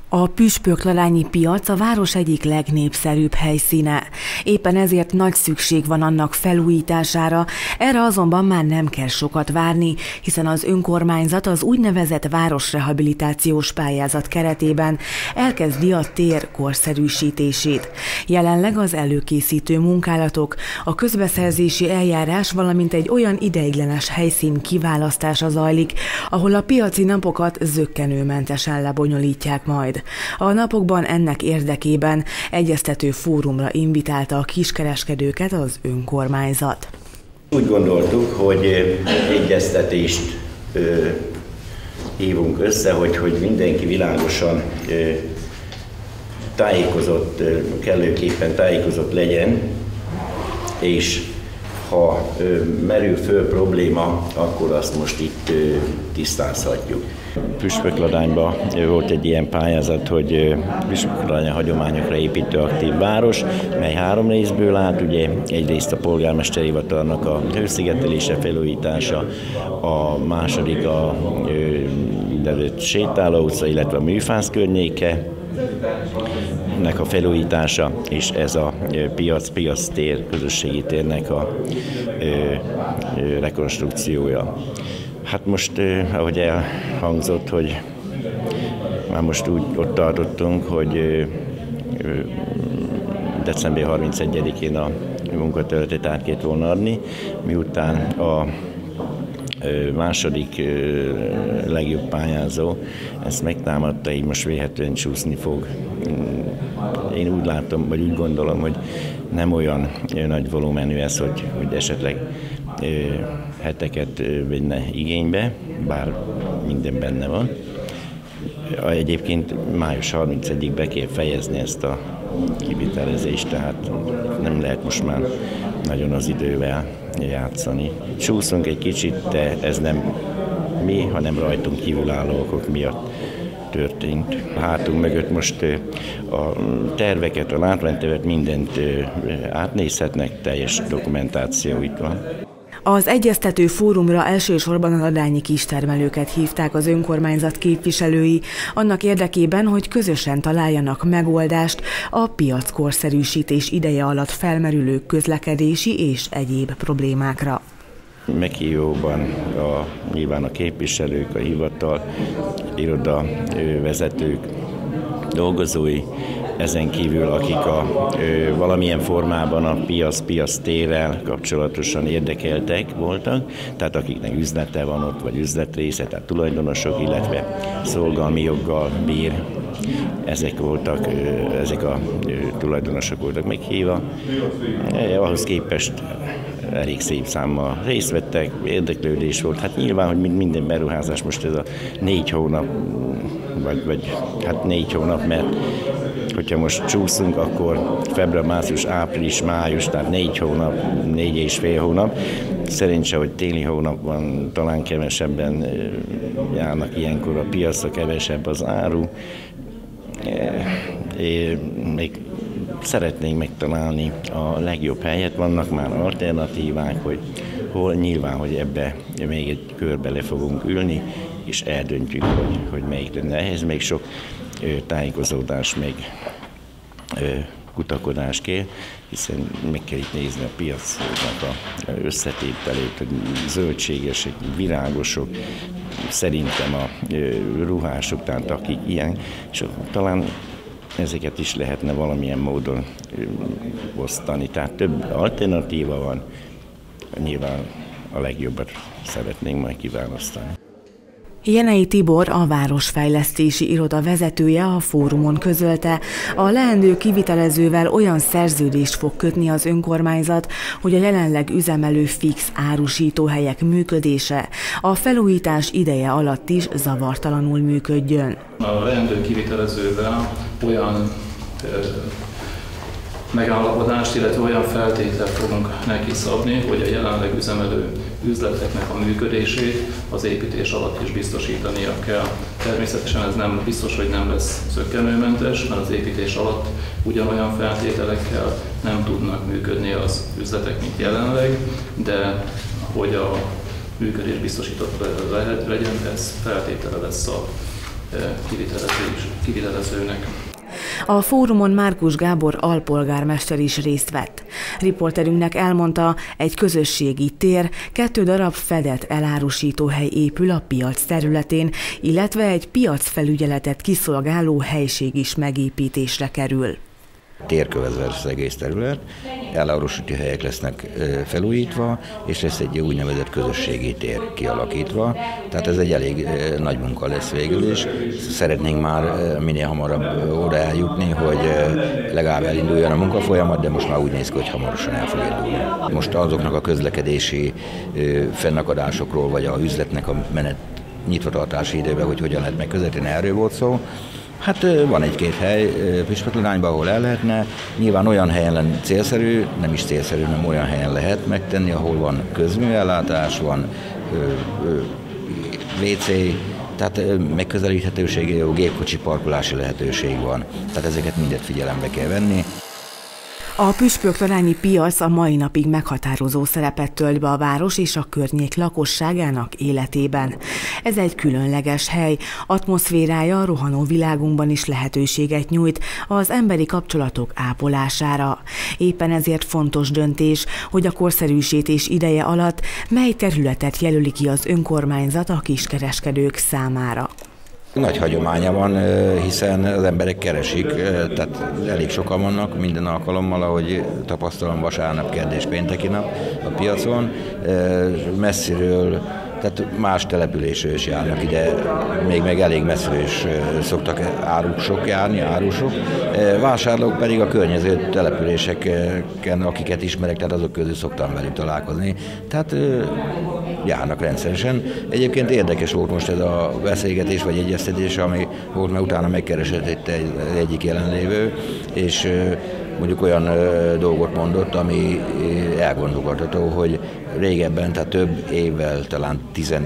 A püspökladányi piac a város egyik legnépszerűbb helyszíne. Éppen ezért nagy szükség van annak felújítására, erre azonban már nem kell sokat várni, hiszen az önkormányzat az úgynevezett városrehabilitációs pályázat keretében elkezdi a tér korszerűsítését. Jelenleg az előkészítő munkálatok, a közbeszerzési eljárás, valamint egy olyan ideiglenes helyszín kiválasztása zajlik, ahol a piaci napokat zökkenőmentesen lebonyolítják majd. A napokban ennek érdekében egyeztető fórumra invitálta a kiskereskedőket az önkormányzat. Úgy gondoltuk, hogy egyeztetést hívunk össze, hogy mindenki világosan tájékozott, kellőképpen tájékozott legyen, és ha merül föl probléma, akkor azt most itt tisztázhatjuk. Püspökladányban volt egy ilyen pályázat, hogy Püspökladány hagyományokra építő aktív város, mely 3 részből állt, ugye egyrészt a polgármesteri hivatalnak a hőszigetelése, felújítása, a második a sétáló utca, illetve a műfász környéke, nek a felújítása, és ez a piac tér, közösségi térnek a rekonstrukciója. Hát most, ahogy elhangzott, hogy már most úgy ott tartottunk, hogy december 31-én a munkatörténet át kellett volna adni, miután a második legjobb pályázó ezt megtámadta, így most vélhetően csúszni fog. Én úgy látom, vagy úgy gondolom, hogy nem olyan nagy volumenű ez, hogy esetleg heteket venne igénybe, bár minden benne van. Egyébként május 31-ig be kell fejezni ezt a kivitelezést, tehát nem lehet most már nagyon az idővel játszani. Csúszunk egy kicsit, de ez nem mi, hanem rajtunk kívülálló okok miatt történt. A hátunk mögött most a terveket, a látványtervet, mindent átnézhetnek, teljes dokumentáció itt van. Az egyeztető fórumra elsősorban a ladányi kistermelőket hívták az önkormányzat képviselői, annak érdekében, hogy közösen találjanak megoldást a piackorszerűsítés ideje alatt felmerülő közlekedési és egyéb problémákra. Meghívóban nyilván a képviselők, a hivatal, iroda vezetők, dolgozói, ezen kívül akik valamilyen formában a piac térrel kapcsolatosan érdekeltek voltak, tehát akiknek üzlete van ott, vagy üzletrésze, tehát tulajdonosok, illetve szolgalmi joggal bír, ezek a tulajdonosok voltak meghívva. Ahhoz képest elég szép számmal részt vettek, érdeklődés volt. Hát nyilván, hogy minden beruházás most ez a 4 hónap, vagy hát 4 hónap, mert hogyha most csúszunk, akkor február, március, április, május, tehát 4 hónap, 4,5 hónap. Szerintse, hogy téli hónapban talán kevesebben járnak ilyenkor a piacra, kevesebb az áru. Még szeretnénk megtalálni a legjobb helyet, vannak már alternatívák, hogy hol nyilván, hogy ebbe még egy körbe le fogunk ülni, és eldöntjük, hogy melyik lenne. Ehhez még sok tájékozódás, még kutakodás kell, hiszen meg kell itt nézni a piacnak a összetételét, hogy zöldségesek, virágosok, szerintem a ruhások, tehát akik ilyen, és talán ezeket is lehetne valamilyen módon osztani. Tehát több alternatíva van, nyilván a legjobbat szeretnénk majd kiválasztani. Jenei Tibor, a Városfejlesztési Iroda vezetője a fórumon közölte, a leendő kivitelezővel olyan szerződést fog kötni az önkormányzat, hogy a jelenleg üzemelő fix árusítóhelyek működése a felújítás ideje alatt is zavartalanul működjön. A leendő kivitelezővel olyan megállapodást, illetve olyan feltételt fogunk neki szabni, hogy a jelenleg üzemelő üzleteknek a működését az építés alatt is biztosítania kell. Természetesen ez nem biztos, hogy nem lesz zökkenőmentes, mert az építés alatt ugyanolyan feltételekkel nem tudnak működni az üzletek, mint jelenleg, de hogy a működés biztosított legyen, ez feltétele lesz a kivitelezőnek. A fórumon Márkus Gábor alpolgármester is részt vett. Riporterünknek elmondta, egy közösségi tér, 2 darab fedett elárusítóhely épül a piac területén, illetve egy piacfelügyeletet kiszolgáló helység is megépítésre kerül. Térkövezve lesz az egész terület, elárusító helyek lesznek felújítva, és lesz egy úgynevezett közösségi tér kialakítva. Tehát ez egy elég nagy munka lesz végül is. Szeretnénk már minél hamarabb oda eljutni, hogy legalább elinduljon a munkafolyamat, de most már úgy néz ki, hogy hamarosan el fog indulni. Most azoknak a közlekedési fennakadásokról, vagy a üzletnek a nyitvatartási időben, hogy hogyan lehet megközelíteni, erről volt szó. Hát van 1-2 hely Püspökladányban, ahol el lehetne. Nyilván olyan helyen lenne célszerű, nem is célszerű, hanem olyan helyen lehet megtenni, ahol van közműellátás, van WC, tehát megközelíthetőség, jó gépkocsi parkolási lehetőség van. Tehát ezeket mindet figyelembe kell venni. A püspökladányi piac a mai napig meghatározó szerepet tölt be a város és a környék lakosságának életében. Ez egy különleges hely, atmoszférája a rohanó világunkban is lehetőséget nyújt az emberi kapcsolatok ápolására. Éppen ezért fontos döntés, hogy a korszerűsítés ideje alatt mely területet jelöli ki az önkormányzat a kiskereskedők számára. Nagy hagyománya van, hiszen az emberek keresik, tehát elég sokan vannak minden alkalommal, ahogy tapasztalom, vasárnap, kedd és pénteki nap a piacon. Messziről, tehát más településről is járnak ide, még meg elég messziről is szoktak árusok járni, vásárlók pedig a környező településeken, akiket ismerek, tehát azok közül szoktam velük találkozni. Tehát járnak rendszeresen. Egyébként érdekes volt most ez a beszélgetés vagy egyeztetés, ami volt, mert utána megkeresett itt egyik jelenlévő, és mondjuk olyan dolgot mondott, ami elgondolkodható, hogy régebben, tehát több évvel, talán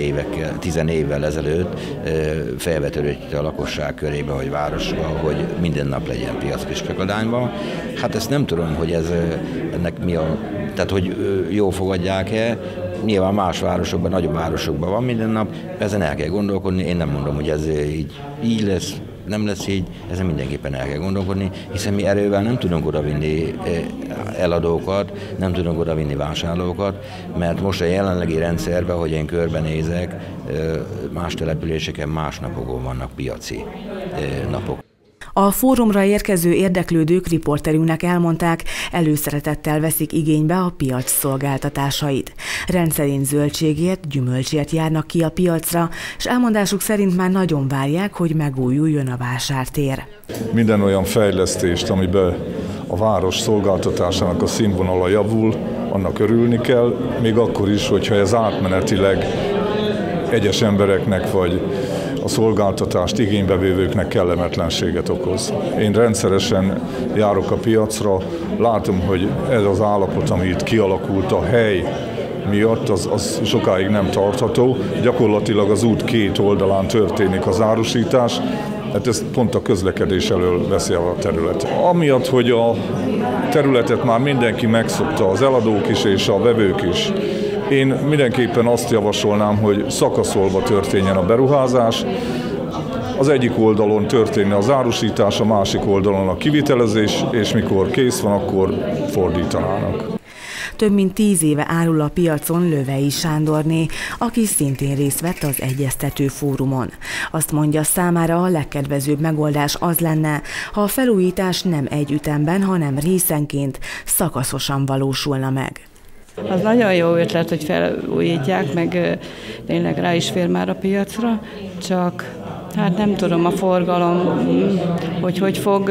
10 évvel ezelőtt felvetődött a lakosság körébe, vagy városba, hogy minden nap legyen piac Püspökladányban. Hát ezt nem tudom, hogy ennek mi a, tehát hogy jól fogadják-e. Nyilván más városokban, nagyobb városokban van minden nap, ezen el kell gondolkodni. Én nem mondom, hogy ez így lesz, nem lesz így, ezen mindenképpen el kell gondolkodni, hiszen mi erővel nem tudunk odavinni eladókat, nem tudunk odavinni vásárlókat, mert most a jelenlegi rendszerben, hogy én körbenézek, más településeken más napokon vannak piaci napok. A fórumra érkező érdeklődők riporterünknek elmondták, előszeretettel veszik igénybe a piac szolgáltatásait. Rendszerint zöldségért, gyümölcsért járnak ki a piacra, és elmondásuk szerint már nagyon várják, hogy megújuljon a vásártér. Minden olyan fejlesztést, amiben a város szolgáltatásának a színvonala javul, annak örülni kell, még akkor is, hogyha ez átmenetileg egyes embereknek vagy a szolgáltatást igénybevévőknek kellemetlenséget okoz. Én rendszeresen járok a piacra, látom, hogy ez az állapot, ami itt kialakult a hely miatt, az sokáig nem tartható. Gyakorlatilag az út 2 oldalán történik az árusítás, hát ez pont a közlekedés elől veszi el a terület. Amiatt, hogy a területet már mindenki megszokta, az eladók is és a vevők is, én mindenképpen azt javasolnám, hogy szakaszolva történjen a beruházás. Az egyik oldalon történne az árusítás, a másik oldalon a kivitelezés, és mikor kész van, akkor fordítanának. Több mint 10 éve árul a piacon Lövei Sándorné, aki szintén részt vett az egyeztető fórumon. Azt mondja, számára a legkedvezőbb megoldás az lenne, ha a felújítás nem egy ütemben, hanem részenként, szakaszosan valósulna meg. Az nagyon jó ötlet, hogy felújítják, meg tényleg rá is fér már a piacra, csak hát nem tudom a forgalom, hogy fog,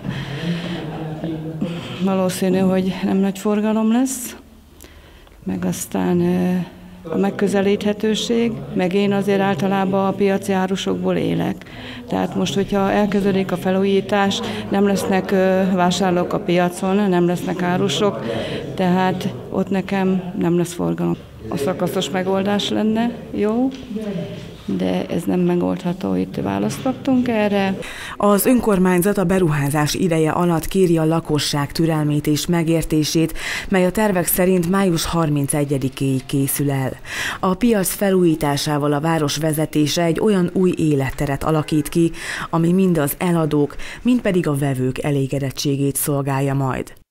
valószínű, hogy nem nagy forgalom lesz, meg aztán a megközelíthetőség, meg én azért általában a piaci árusokból élek. Tehát most, hogyha elkezdődik a felújítás, nem lesznek vásárlók a piacon, nem lesznek árusok, tehát ott nekem nem lesz forgalom. A szakaszos megoldás lenne jó, de ez nem megoldható, itt választ kaptunk erre. Az önkormányzat a beruházás ideje alatt kéri a lakosság türelmét és megértését, mely a tervek szerint május 31-éig készül el. A piac felújításával a város vezetése egy olyan új életteret alakít ki, ami mind az eladók, mind pedig a vevők elégedettségét szolgálja majd.